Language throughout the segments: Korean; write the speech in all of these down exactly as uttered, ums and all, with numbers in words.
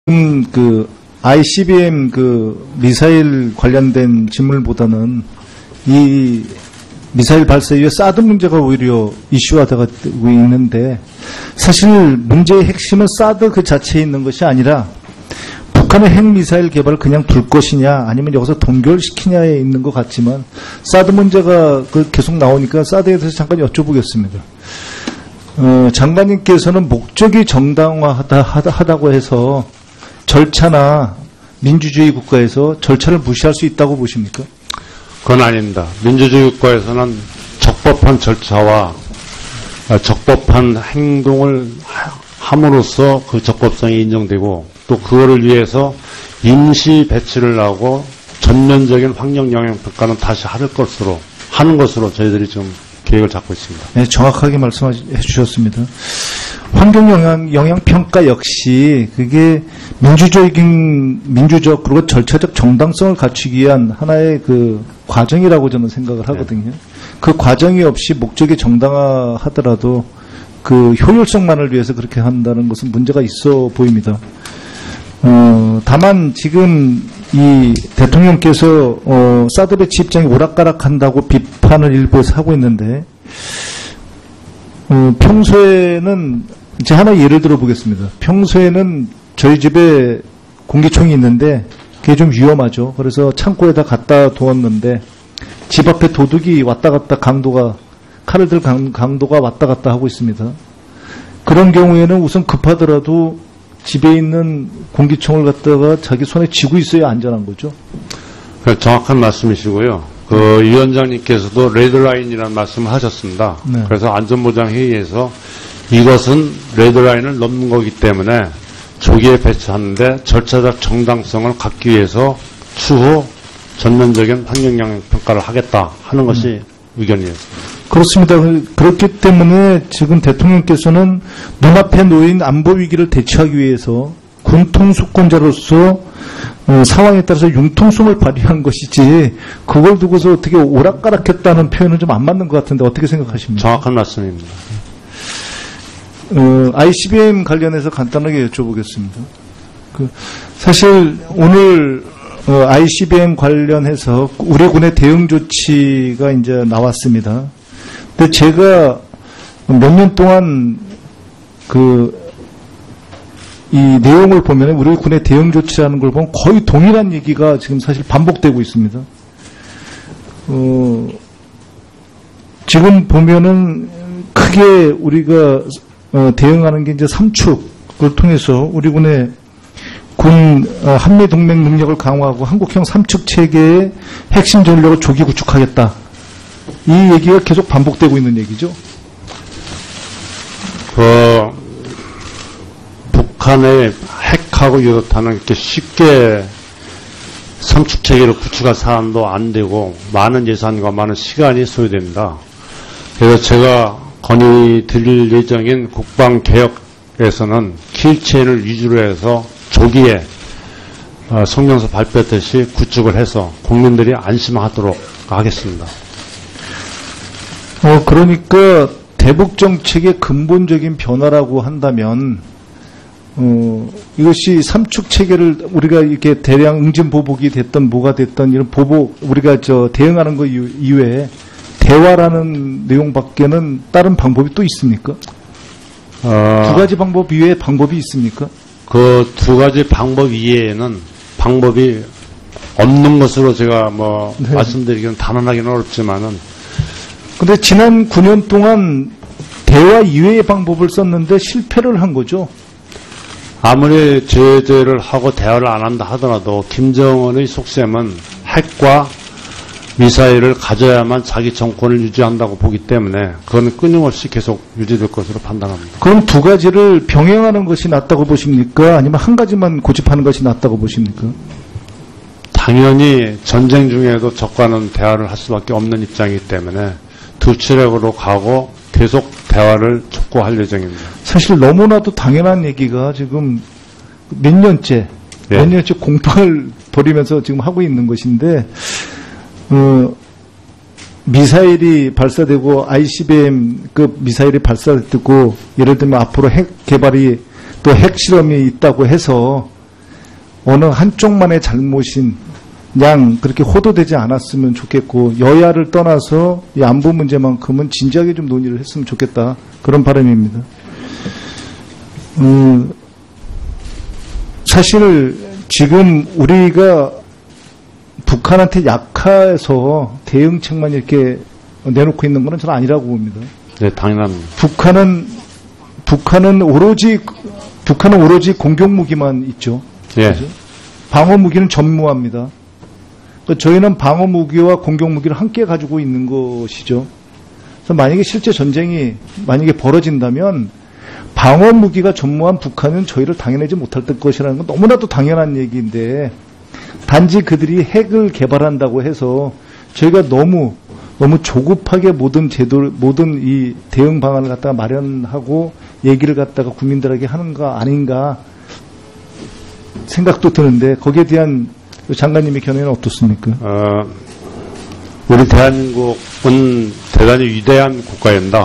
음, 그 아이씨비엠 그 미사일 관련된 질문보다는 이 미사일 발사 이후에 사드 문제가 오히려 이슈화되고 있는데, 사실 문제의 핵심은 사드 그 자체에 있는 것이 아니라 북한의 핵미사일 개발을 그냥 둘 것이냐 아니면 여기서 동결시키냐에 있는 것 같지만, 사드 문제가 그 계속 나오니까 사드에 대해서 잠깐 여쭤보겠습니다. 어, 장관님께서는 목적이 정당화하다 하다고 해서 절차나 민주주의 국가에서 절차를 무시할 수 있다고 보십니까? 그건 아닙니다. 민주주의 국가에서는 적법한 절차와 적법한 행동을 함으로써 그 적법성이 인정되고, 또 그거를 위해서 임시 배치를 하고 전면적인 환경 영향 평가는 다시 할 것으로 하는 것으로 저희들이 지금 계획을 잡고 있습니다. 네, 정확하게 말씀해 주셨습니다. 환경 영향, 영향 평가 역시 그게 민주적인, 민주적, 그리고 절차적 정당성을 갖추기 위한 하나의 그 과정이라고 저는 생각을 하거든요. 네. 그 과정이 없이 목적이 정당화하더라도 그 효율성만을 위해서 그렇게 한다는 것은 문제가 있어 보입니다. 어, 다만 지금 이 대통령께서 어, 사드 배치 입장이 오락가락한다고 비판을 일부에서 하고 있는데, 어, 평소에는 이제 하나 예를 들어 보겠습니다. 평소에는 저희 집에 공기총이 있는데 그게 좀 위험하죠. 그래서 창고에다 갖다 두었는데 집 앞에 도둑이 왔다 갔다 강도가 칼을 들 강, 강도가 왔다 갔다 하고 있습니다. 그런 경우에는 우선 급하더라도 집에 있는 공기총을 갖다가 자기 손에 쥐고 있어야 안전한 거죠. 정확한 말씀이시고요. 그 네. 위원장님께서도 레드라인이라는 말씀을 하셨습니다. 네. 그래서 안전보장회의에서 이것은 레드라인을 넘는 거기 때문에 조기에 배치하는데 절차적 정당성을 갖기 위해서 추후 전면적인 환경영향 평가를 하겠다 하는 것이 음. 의견이었습니다. 그렇습니다. 그렇기 때문에 지금 대통령께서는 눈앞에 놓인 안보 위기를 대처하기 위해서 군통수권자로서 어, 상황에 따라서 융통성을 발휘한 것이지, 그걸 두고서 어떻게 오락가락했다는 표현은 좀 안 맞는 것 같은데 어떻게 생각하십니까? 정확한 말씀입니다. 어, 아이씨비엠 관련해서 간단하게 여쭤보겠습니다. 그, 사실 오늘 어, 아이씨비엠 관련해서 우리 군의 대응 조치가 이제 나왔습니다. 근데 제가 몇 년 동안 그 이 내용을 보면 우리 군의 대응 조치라는 걸 보면 거의 동일한 얘기가 지금 사실 반복되고 있습니다. 어, 지금 보면은 크게 우리가 어, 대응하는 게 이제 삼축을 통해서 우리 군의 군 어, 한미 동맹 능력을 강화하고 한국형 삼축 체계의 핵심 전력을 조기 구축하겠다. 이 얘기가 계속 반복되고 있는 얘기죠. 그 북한의 핵하고 이렇다는 이렇게 쉽게 삼축 체계를 구축할 사안도 안 되고 많은 예산과 많은 시간이 소요됩니다. 그래서 제가 건의 드릴 예정인 국방개혁에서는 킬체인을 위주로 해서 조기에 어, 성명서 발표했듯이 구축을 해서 국민들이 안심하도록 하겠습니다. 어, 그러니까 대북 정책의 근본적인 변화라고 한다면, 어, 이것이 삼축 체계를 우리가 이렇게 대량 응징 보복이 됐던 뭐가 됐던 이런 보복, 우리가 저 대응하는 것 이외에 대화라는 내용밖에는 다른 방법이 또 있습니까? 어, 두 가지 방법 이외에 방법이 있습니까? 그 두 가지 방법 이외에는 방법이 없는 것으로 제가 뭐 네. 말씀드리기는 단언하기는 어렵지만은, 근데 지난 구 년 동안 대화 이외의 방법을 썼는데 실패를 한 거죠. 아무리 제재를 하고 대화를 안 한다 하더라도 김정은의 속셈은 핵과 미사일을 가져야만 자기 정권을 유지한다고 보기 때문에 그건 끊임없이 계속 유지될 것으로 판단합니다. 그럼 두 가지를 병행하는 것이 낫다고 보십니까? 아니면 한 가지만 고집하는 것이 낫다고 보십니까? 당연히 전쟁 중에도 적과는 대화를 할 수밖에 없는 입장이기 때문에 두 트랙으로 가고 계속 대화를 촉구할 예정입니다. 사실 너무나도 당연한 얘기가 지금 몇 년째, 네. 몇 년째 공방을 벌이면서 지금 하고 있는 것인데, 어, 미사일이 발사되고 아이씨비엠급 미사일이 발사되고 예를 들면 앞으로 핵 개발이 또 핵실험이 있다고 해서 어느 한쪽만의 잘못인 양 그렇게 호도되지 않았으면 좋겠고, 여야를 떠나서 이 안보 문제만큼은 진지하게 좀 논의를 했으면 좋겠다, 그런 바람입니다. 음, 사실 지금 우리가 북한한테 약화해서 대응책만 이렇게 내놓고 있는 것은 저는 아니라고 봅니다. 네, 당연합니다. 북한은 북한은 오로지 북한은 오로지 공격 무기만 있죠. 예. 그죠? 방어 무기는 전무합니다. 그러니까 저희는 방어 무기와 공격 무기를 함께 가지고 있는 것이죠. 그래서 만약에 실제 전쟁이 만약에 벌어진다면 방어 무기가 전무한 북한은 저희를 당해내지 못할 것이라는 건 너무나도 당연한 얘기인데, 단지 그들이 핵을 개발한다고 해서 저희가 너무 너무 조급하게 모든 제도 모든 이 대응 방안을 갖다가 마련하고 얘기를 갖다가 국민들에게 하는 거 아닌가 생각도 드는데, 거기에 대한 장관님의 견해는 어떻습니까? 어, 우리 대한민국은 대단히 위대한 국가입니다.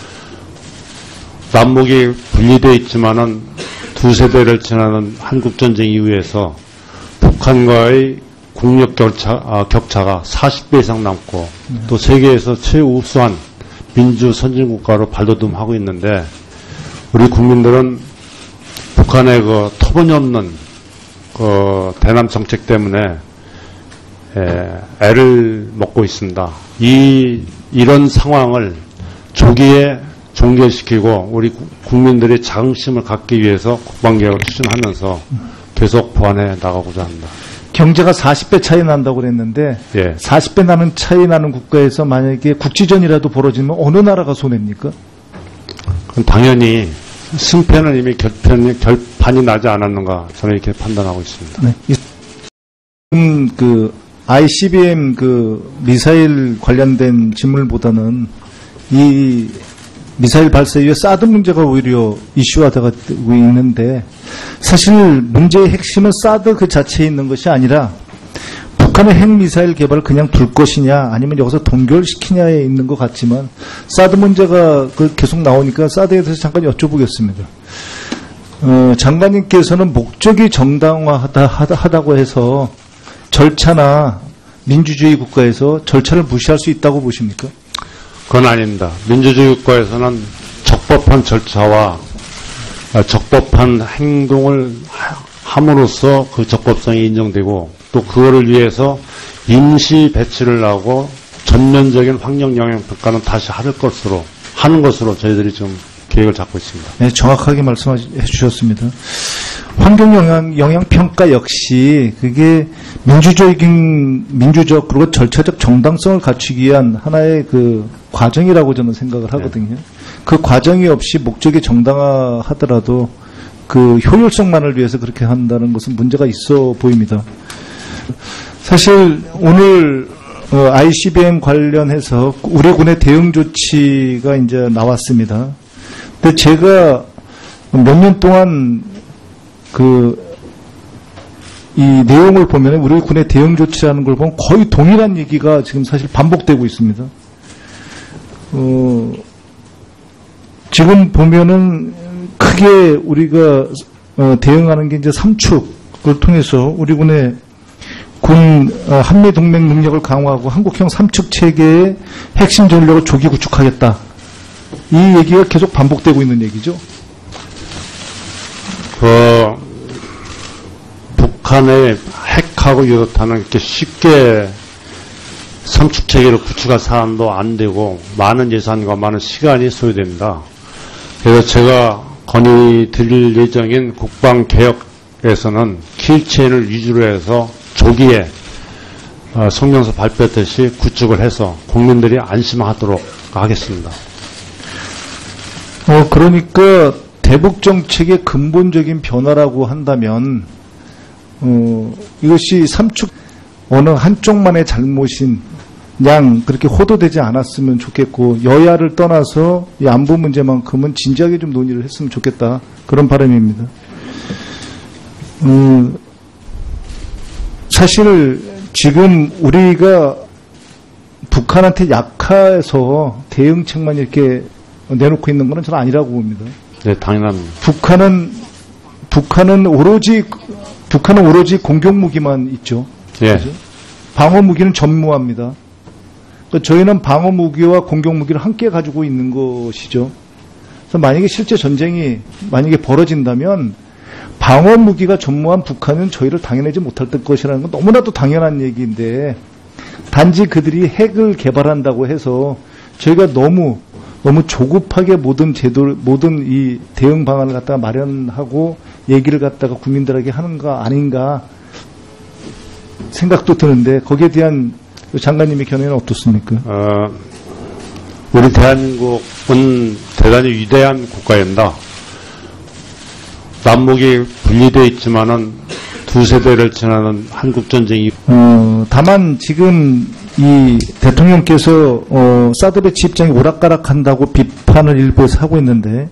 남북이 분리되어 있지만은 두 세대를 지나는 한국전쟁 이후에서 북한과의 국력 격차, 아, 격차가 사십 배 이상 남고, 네. 또 세계에서 최우수한 민주 선진국가로 발돋움하고 있는데, 우리 국민들은 북한의 그 터무니없는 그 대남 정책 때문에 에, 애를 먹고 있습니다. 이 이런 상황을 조기에 종결시키고 우리 국민들의 자긍심을 갖기 위해서 국방개혁을 추진하면서 계속 보완해 나가고자 합니다. 경제가 사십 배 차이 난다고 그랬는데, 예. 사십 배 나는 차이 나는 국가에서 만약에 국지전이라도 벌어지면 어느 나라가 손해입니까? 그럼 당연히 승패는 이미 결판이, 결판이 나지 않았는가, 저는 이렇게 판단하고 있습니다. 네. 지금 그 아이씨비엠 그 미사일 관련된 질문보다는 이 미사일 발사 이후에 사드 문제가 오히려 이슈화되고 있는데, 사실 문제의 핵심은 사드 그 자체에 있는 것이 아니라 북한의 핵미사일 개발을 그냥 둘 것이냐 아니면 여기서 동결시키냐에 있는 것 같지만, 사드 문제가 그 계속 나오니까 사드에 대해서 잠깐 여쭤보겠습니다. 어, 장관님께서는 목적이 정당화하다 하다고 해서 절차나 민주주의 국가에서 절차를 무시할 수 있다고 보십니까? 그건 아닙니다. 민주주의 국가에서는 적법한 절차와 적법한 행동을 함으로써 그 적법성이 인정되고, 또 그거를 위해서 임시 배치를 하고 전면적인 환경 영향 평가는 다시 할 것으로 하는 것으로 저희들이 좀 계획을 잡고 있습니다. 네, 정확하게 말씀해 주셨습니다. 환경 영향, 영향 평가 역시 그게 민주적인 민주적 그리고 절차적 정당성을 갖추기 위한 하나의 그 과정이라고 저는 생각을 하거든요. 네. 그 과정이 없이 목적이 정당화하더라도 그 효율성만을 위해서 그렇게 한다는 것은 문제가 있어 보입니다. 사실 오늘 어, 아이씨비엠 관련해서 우리 군의 대응 조치가 이제 나왔습니다. 근데 제가 몇 년 동안 그 이 내용을 보면 우리 군의 대응 조치라는 걸 보면 거의 동일한 얘기가 지금 사실 반복되고 있습니다. 어, 지금 보면은 크게 우리가 어, 대응하는 게 이제 삼축을 통해서 우리 군의 군 어, 한미 동맹 능력을 강화하고 한국형 삼축 체계의 핵심 전력을 조기 구축하겠다. 이 얘기가 계속 반복되고 있는 얘기죠. 그 북한의 핵하고 유도탄은 이렇게 쉽게 삼축 체계를 구축할 사안도 안 되고 많은 예산과 많은 시간이 소요됩니다. 그래서 제가 건의 드릴 예정인 국방 개혁에서는 킬체인을 위주로 해서 조기에 어, 성명서 발표했듯이 구축을 해서 국민들이 안심하도록 하겠습니다. 어, 그러니까 대북 정책의 근본적인 변화라고 한다면 어, 이것이 삼축 어느 한쪽만의 잘못인 양 그렇게 호도되지 않았으면 좋겠고, 여야를 떠나서 이 안보 문제만큼은 진지하게 좀 논의를 했으면 좋겠다, 그런 바람입니다. 음, 사실 지금 우리가 북한한테 약화해서 대응책만 이렇게 내놓고 있는 것은 저는 아니라고 봅니다. 네, 당연합니다. 북한은 북한은 오로지 북한은 오로지 공격무기만 있죠. 예. 그죠? 방어무기는 전무합니다. 그러니까 저희는 방어무기와 공격무기를 함께 가지고 있는 것이죠. 그래서 만약에 실제 전쟁이 만약에 벌어진다면 방어무기가 전무한 북한은 저희를 당해내지 못할 것이라는 건 너무나도 당연한 얘기인데, 단지 그들이 핵을 개발한다고 해서 저희가 너무 너무 조급하게 모든 제도, 모든 이 대응 방안을 갖다가 마련하고 얘기를 갖다가 국민들에게 하는 거 아닌가 생각도 드는데, 거기에 대한 장관님의 견해는 어떻습니까? 어, 우리 대한민국은 대단히 위대한 국가입니다. 남북이 분리되어 있지만은 두 세대를 지나는 한국전쟁이 어, 다만 지금 이 대통령께서 어, 사드 배치 입장이 오락가락한다고 비판을 일부에서 하고 있는데,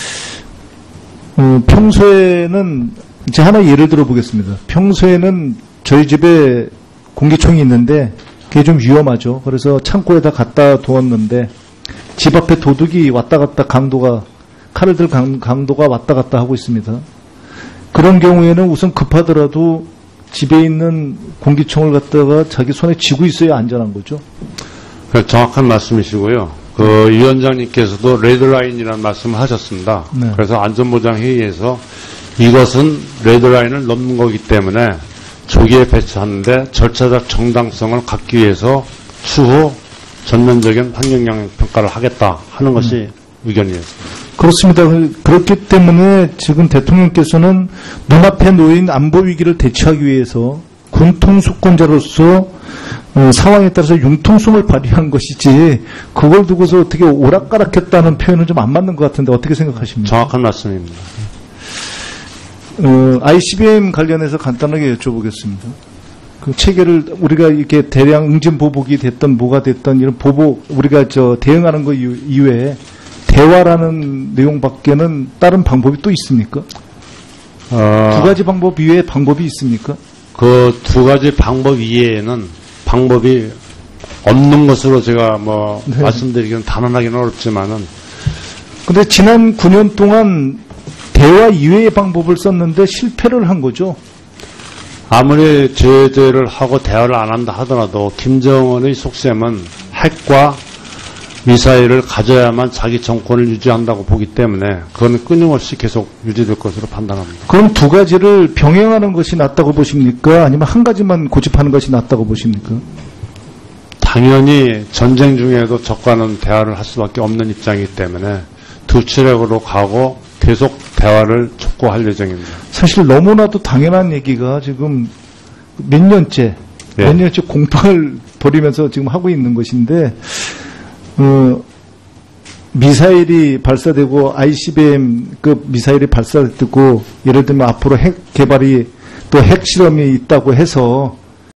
어, 평소에는 제가 하나 예를 들어 보겠습니다. 평소에는 저희 집에 공기총이 있는데 그게 좀 위험하죠. 그래서 창고에다 갖다 두었는데 집 앞에 도둑이 왔다 갔다 강도가 칼을 들 강, 강도가 왔다 갔다 하고 있습니다. 그런 경우에는 우선 급하더라도 집에 있는 공기총을 갖다가 자기 손에 쥐고 있어야 안전한 거죠. 정확한 말씀이시고요. 그 위원장님께서도 레드라인이라는 말씀을 하셨습니다. 네. 그래서 안전보장회의에서 이것은 레드라인을 넘는 거기 때문에 조기에 배치하는데 절차적 정당성을 갖기 위해서 추후 전면적인 환경영향 평가를 하겠다 하는 것이 음. 의견이었습니다. 그렇습니다. 그렇기 때문에 지금 대통령께서는 눈앞에 놓인 안보 위기를 대처하기 위해서 군통수권자로서 어, 상황에 따라서 융통성을 발휘한 것이지, 그걸 두고서 어떻게 오락가락했다는 표현은 좀 안 맞는 것 같은데 어떻게 생각하십니까? 정확한 말씀입니다. 어, 아이씨비엠 관련해서 간단하게 여쭤보겠습니다. 그 체계를 우리가 이렇게 대량 응진 보복이 됐던 뭐가 됐던 이런 보복, 우리가 저 대응하는 것 이외에 대화라는 내용밖에는 다른 방법이 또 있습니까? 어, 두 가지 방법 이외에 방법이 있습니까? 그 두 가지 방법 이외에는 방법이 없는 것으로 제가 뭐 네. 말씀드리기는 단언하기는 어렵지만은. 근데 지난 구 년 동안 대화 이외의 방법을 썼는데 실패를 한 거죠. 아무리 제재를 하고 대화를 안 한다 하더라도 김정은의 속셈은 핵과 미사일을 가져야만 자기 정권을 유지한다고 보기 때문에 그거는 끊임없이 계속 유지될 것으로 판단합니다. 그럼 두 가지를 병행하는 것이 낫다고 보십니까? 아니면 한 가지만 고집하는 것이 낫다고 보십니까? 당연히 전쟁 중에도 적과는 대화를 할 수밖에 없는 입장이기 때문에 두 트랙으로 가고 계속 대화를 촉구할 예정입니다. 사실 너무나도 당연한 얘기가 지금 몇 년째, 예. 몇 년째 공방을 벌이면서 지금 하고 있는 것인데, 어, 미사일이 발사되고 아이씨비엠급 미사일이 발사되고 예를 들면 앞으로 핵 개발이 또 핵 실험이 있다고 해서